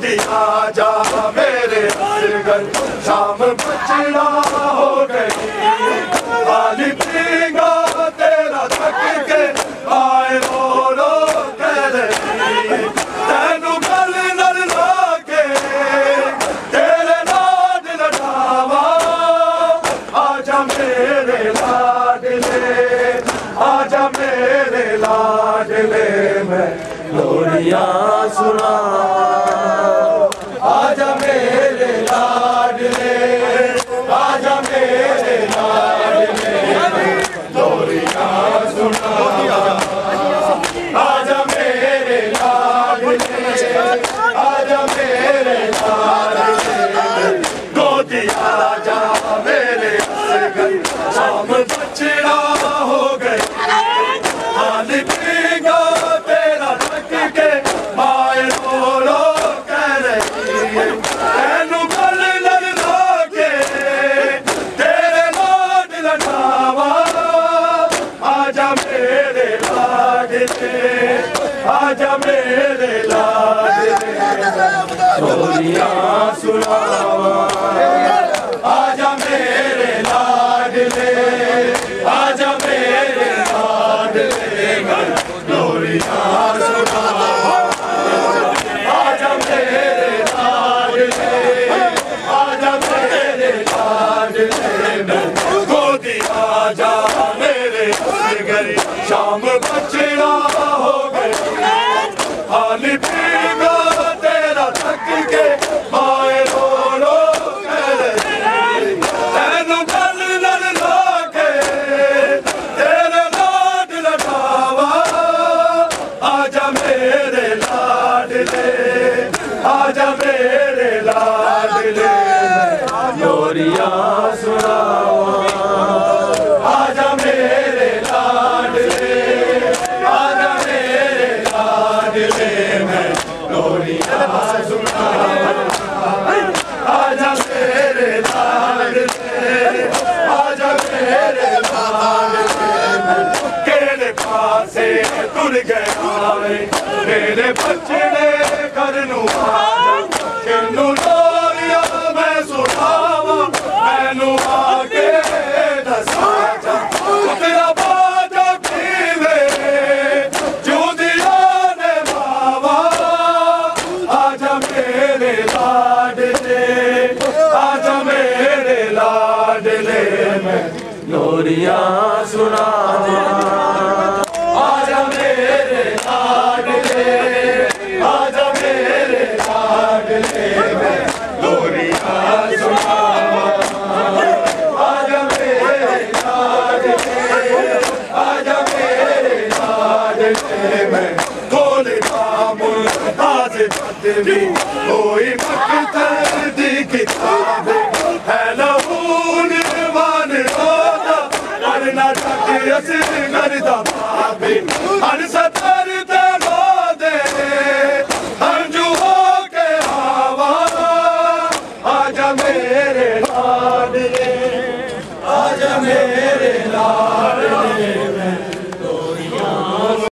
गोदिया जा मेरे असगर शाम बचड़ा हो गई पानी पीगा तेरा थक के आए रो रो कह रही तेनू गल नल लाके तेरे लाड लड़ावा आजा मेरे लाडले आजा मेरे लाडले मैं लोरियां सुना आजा मेरे लाडले आजा मेरे लाडले लोरियां सुना आजा मेरे लाडले आजा मेरे लाडले गोदिया जा मेरे असगर शाम बचड़ा हो गई हाल पीगा तेरा थक के आए रो रो कह रही तेनू गल लग लाके तेरे लाड लड़ावा आजा मेरे लाडले आजा मेरे लाडले लोरियां सुनावा आजा मेरे लाडले आजा मेरे लाडले लोरियां सुनावा आजा मेरे लाडले आजा मेरे लाडले गोदिया जा मेरे असगर शाम बचड़ा हो गई हाल पीगा तेरा थक के आए रो रो कह रही तेनू गल नल लाके तेरे लाड लड़ावा आजा मेरे लाडले आजा मेरे लाडले लोरियां सुनावा आजा मेरे लाडले आजा मेरे लाडले मैं लोरियां सुनावा आजा मेरे लाडले आजा मेरे लाडले केड़े पासे तुर गया मेरे बचड़े करनू किनू लोरिया मैं सुनावा मैनू आके दसा जा तेरा बाजा पीवे जूदिया ने बावा आजा मेरे लाडले आजा मेरे लाडले मैं लोरियां सुनावा आजा मेरे लाडले आजा मेरे लाडले मैं लोरियां सुनावा आजा मेरे लाडले आजा मेरे लाडले मैं खोल मुल्ताज भी